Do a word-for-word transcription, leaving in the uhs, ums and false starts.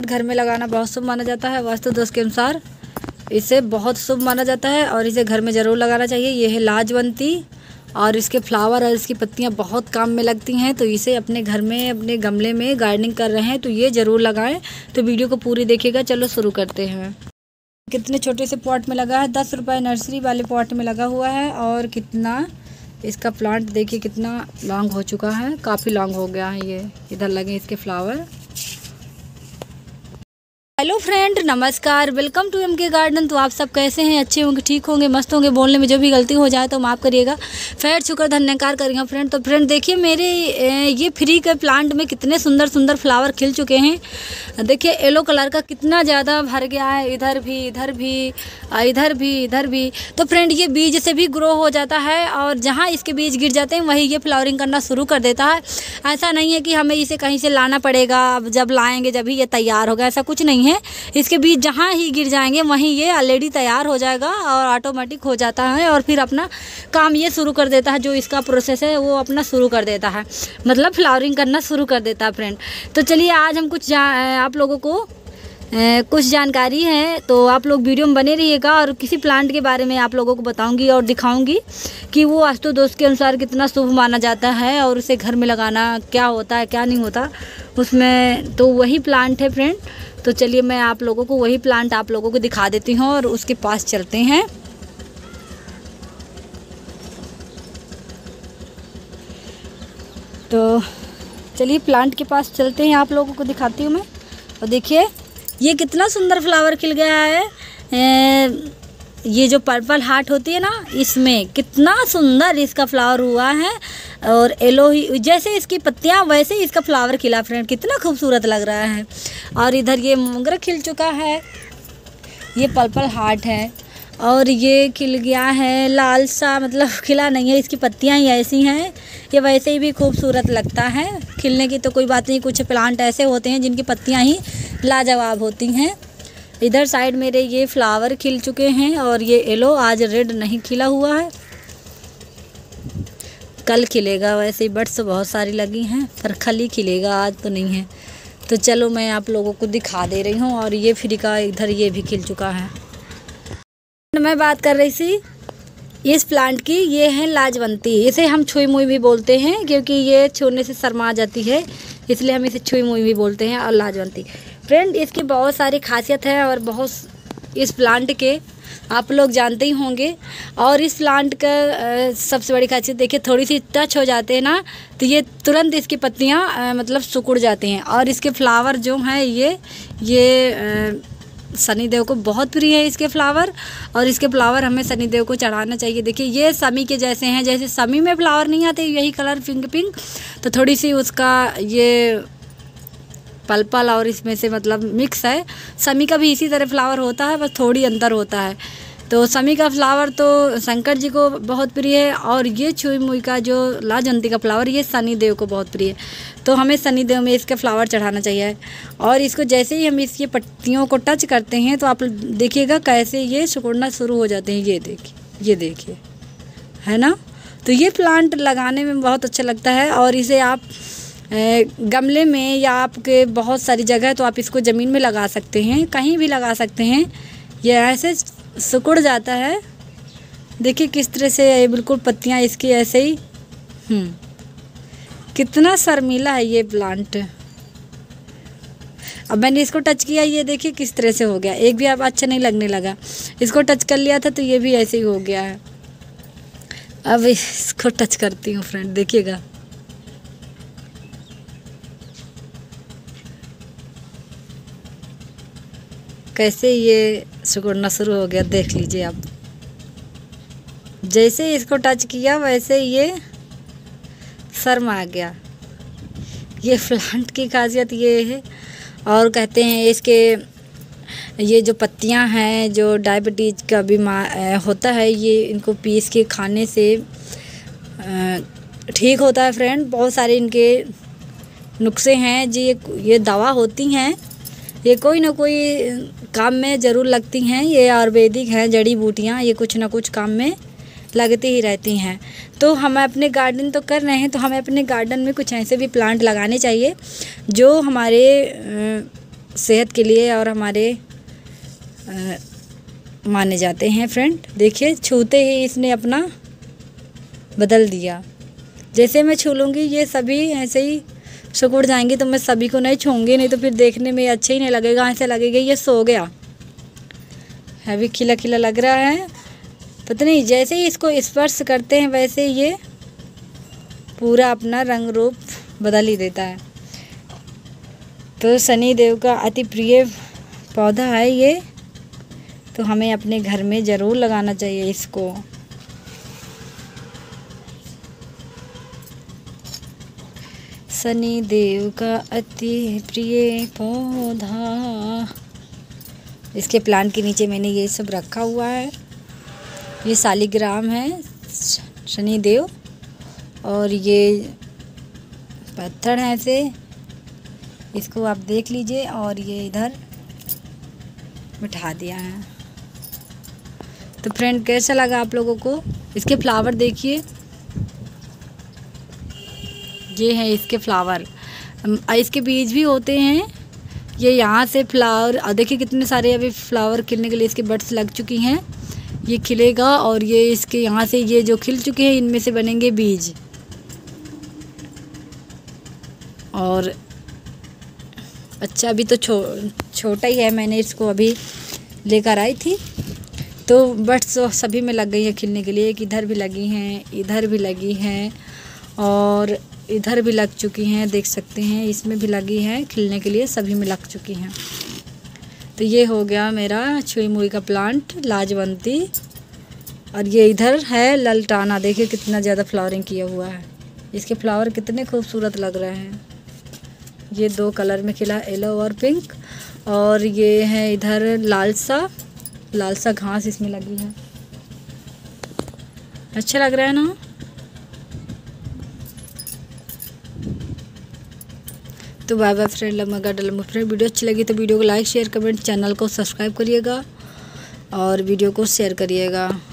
घर में लगाना बहुत शुभ माना जाता है। वास्तु दोष के अनुसार इसे बहुत शुभ माना जाता है और इसे घर में ज़रूर लगाना चाहिए। ये है लाजवंती और इसके फ्लावर और इसकी पत्तियां बहुत काम में लगती हैं। तो इसे अपने घर में, अपने गमले में गार्डनिंग कर रहे हैं तो ये ज़रूर लगाएं। तो वीडियो को पूरी देखिएगा। चलो शुरू करते हैं। कितने छोटे से पॉट में लगा है, दस रुपये नर्सरी वाले पॉट में लगा हुआ है। और कितना इसका प्लांट देखिए कितना लॉन्ग हो चुका है, काफ़ी लॉन्ग हो गया है। ये इधर लगे इसके फ्लावर। हेलो फ्रेंड, नमस्कार, welcome to M K garden. तो आप सब कैसे हैं? अच्छे होंगे, ठीक होंगे, मस्त होंगे। बोलने में जो भी गलती हो जाए तो माफ़ करिएगा। खैर शुक्र धन्यकार करिएगा फ्रेंड। तो फ्रेंड देखिए मेरे ये फ्री के प्लांट में कितने सुंदर सुंदर फ्लावर खिल चुके हैं। देखिए येलो कलर का कितना ज़्यादा भर गया है, इधर भी इधर भी इधर भी इधर भी। तो फ्रेंड ये बीज से भी ग्रो हो जाता है और जहाँ इसके बीज गिर जाते हैं वहीं ये फ्लावरिंग करना शुरू कर देता है। ऐसा नहीं है कि हमें इसे कहीं से लाना पड़ेगा, अब जब लाएँगे जब ही ये तैयार होगा, ऐसा कुछ नहीं है। इसके बीज जहाँ ही गिर जाएंगे वहीं ये ऑलरेडी तैयार हो जाएगा और ऑटोमेटिक हो जाता है और फिर अपना काम ये शुरू कर देता है। जो इसका प्रोसेस है वो अपना शुरू कर देता है, मतलब फ्लावरिंग करना शुरू कर देता है फ्रेंड। तो चलिए आज हम कुछ आप लोगों को ए, कुछ जानकारी है तो आप लोग वीडियो में बने रहिएगा और किसी प्लांट के बारे में आप लोगों को बताऊंगी और दिखाऊंगी कि वो वास्तु दोष के अनुसार कितना शुभ माना जाता है और उसे घर में लगाना क्या होता है क्या नहीं होता उसमें। तो वही प्लांट है फ्रेंड। तो चलिए मैं आप लोगों को वही प्लांट आप लोगों को दिखा देती हूँ और उसके पास चलते हैं। तो चलिए प्लांट के पास चलते हैं, आप लोगों को दिखाती हूँ मैं। और देखिए ये कितना सुंदर फ्लावर खिल गया है। ए, ये जो पर्पल हार्ट होती है ना, इसमें कितना सुंदर इसका फ्लावर हुआ है और येलो ही जैसे इसकी पत्तियां वैसे ही इसका फ्लावर खिला फ्रेंड, कितना खूबसूरत लग रहा है। और इधर ये मोगरा खिल चुका है, ये पर्पल हार्ट है और ये खिल गया है लाल सा, मतलब खिला नहीं है, इसकी पत्तियां ही ऐसी हैं। ये वैसे ही भी खूबसूरत लगता है, खिलने की तो कोई बात नहीं। कुछ प्लांट ऐसे होते हैं जिनकी पत्तियाँ ही लाजवाब होती हैं। इधर साइड मेरे ये फ्लावर खिल चुके हैं और ये येलो, आज रेड नहीं खिला हुआ है, कल खिलेगा। वैसे ही बड्स बहुत सारी लगी हैं पर कल ही खिलेगा, आज तो नहीं है। तो चलो मैं आप लोगों को दिखा दे रही हूँ। और ये फ्री का इधर ये भी खिल चुका है। मैं बात कर रही थी इस प्लांट की, ये है लाजवंती। इसे हम छुई मुई भी बोलते हैं क्योंकि ये छूने से शर्मा जाती है, इसलिए हम इसे छुई मुई भी बोलते हैं। और लाजवंती फ्रेंड इसकी बहुत सारी खासियत है और बहुत इस प्लांट के आप लोग जानते ही होंगे। और इस प्लांट का सबसे बड़ी खासियत देखिए, थोड़ी सी टच हो जाते हैं ना तो ये तुरंत इसकी पत्तियां मतलब सिकुड़ जाती हैं। और इसके फ्लावर जो हैं ये ये शनिदेव को बहुत प्रिय है इसके फ्लावर और इसके फ्लावर हमें शनिदेव को चढ़ाना चाहिए। देखिए ये समी के जैसे हैं, जैसे समी में फ्लावर नहीं आते यही कलर पिंक पिंक, तो थोड़ी सी उसका ये पल और इसमें से मतलब मिक्स है। समी का भी इसी तरह फ्लावर होता है, बस थोड़ी अंतर होता है। तो समी का फ्लावर तो शंकर जी को बहुत प्रिय है और ये छुई मुई का जो लाजवंती का फ्लावर ये शनिदेव को बहुत प्रिय है। तो हमें शनिदेव में इसका फ्लावर चढ़ाना चाहिए। और इसको जैसे ही हम इसकी पत्तियों को टच करते हैं तो आप देखिएगा कैसे ये सिकुड़ना शुरू हो जाते हैं। ये देखिए, ये देखिए, है ना। तो ये प्लांट लगाने में बहुत अच्छा लगता है और इसे आप गमले में या आपके बहुत सारी जगह तो आप इसको ज़मीन में लगा सकते हैं, कहीं भी लगा सकते हैं। ये ऐसे सिकुड़ जाता है, देखिए किस तरह से ये बिल्कुल पत्तियां इसकी ऐसे ही। हम्म कितना शर्मीला है ये प्लांट। अब मैंने इसको टच किया, ये देखिए किस तरह से हो गया, एक भी अब अच्छा नहीं लगने लगा। इसको टच कर लिया था तो ये भी ऐसे ही हो गया है। अब इसको टच करती हूँ फ्रेंड, देखिएगा कैसे ये सिकुड़ना शुरू हो गया, देख लीजिए आप। जैसे इसको टच किया वैसे ये शर्मा गया। ये प्लांट की खासियत ये है। और कहते हैं इसके ये जो पत्तियां हैं, जो डायबिटीज़ का बीमार होता है, ये इनको पीस के खाने से ठीक होता है फ्रेंड। बहुत सारे इनके नुस्खे हैं जी, ये ये दवा होती हैं, ये कोई ना कोई काम में ज़रूर लगती हैं। ये आयुर्वेदिक हैं, जड़ी बूटियाँ, ये कुछ ना कुछ काम में लगती ही रहती हैं। तो हम अपने गार्डन तो कर रहे हैं, तो हमें अपने गार्डन में कुछ ऐसे भी प्लांट लगाने चाहिए जो हमारे सेहत के लिए और हमारे आ, माने जाते हैं फ्रेंड। देखिए छूते ही इसने अपना बदल दिया। जैसे मैं छू लूँगी ये सभी ऐसे ही सिकुड़ जाएंगी, तो मैं सभी को नहीं छूँगी, नहीं तो फिर देखने में अच्छा ही नहीं लगेगा, ऐसे लगेगा ये सो गया। अभी खिला खिला लग रहा है, पता नहीं जैसे ही इसको स्पर्श करते हैं वैसे ये पूरा अपना रंग रूप बदल ही देता है। तो शनि देव का अति प्रिय पौधा है ये, तो हमें अपने घर में ज़रूर लगाना चाहिए इसको। शनि देव का अति प्रिय पौधा। इसके प्लांट के नीचे मैंने ये सब रखा हुआ है। ये शालिग्राम है शनि देव, और ये पत्थर है ऐसे, इसको आप देख लीजिए। और ये इधर बिठा दिया है। तो फ्रेंड कैसा लगा आप लोगों को? इसके फ्लावर देखिए, ये है इसके फ्लावर। इसके बीज भी होते हैं। ये यहाँ से फ्लावर, देखिए कितने सारे अभी फ्लावर खिलने के लिए इसके बड्स लग चुकी हैं। ये खिलेगा और ये इसके यहाँ से ये जो खिल चुके हैं इनमें से बनेंगे बीज। और अच्छा अभी तो छो छोटा ही है, मैंने इसको अभी लेकर आई थी। तो बड्स सभी में लग गई है खिलने के लिए। एक इधर भी लगी हैं, इधर भी लगी हैं और इधर भी लग चुकी हैं, देख सकते हैं। इसमें भी लगी है खिलने के लिए, सभी में लग चुकी हैं। तो ये हो गया मेरा छुई मुई का प्लांट लाजवंती। और ये इधर है ललटाना, देखिए कितना ज़्यादा फ्लावरिंग किया हुआ है। इसके फ्लावर कितने खूबसूरत लग रहे हैं। ये दो कलर में खिला, येलो और पिंक। और ये है इधर लाल सा लाल सा घास इसमें लगी है। अच्छा लग रहा है ना? तो बाय बाय फ्रेंड, लमगा डलम फ्रेंड। वीडियो अच्छी लगी तो वीडियो को लाइक शेयर कमेंट, चैनल को सब्सक्राइब करिएगा और वीडियो को शेयर करिएगा।